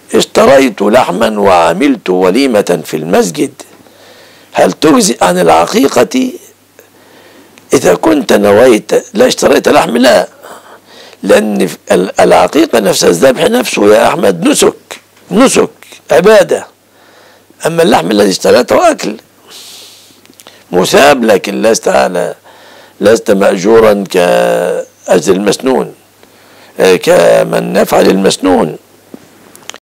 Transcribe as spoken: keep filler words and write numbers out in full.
اشتريت لحما وعملت وليمة في المسجد، هل تجزئ عن العقيقة؟ إذا كنت نويت لا اشتريت لحم لا، لأن العقيقة نفس الذبح نفسه يا أحمد نسك، نسك عبادة. أما اللحم الذي اشتريته أكل مثاب، لكن لست على لست مأجورا كأجر المسنون، كمن يفعل المسنون.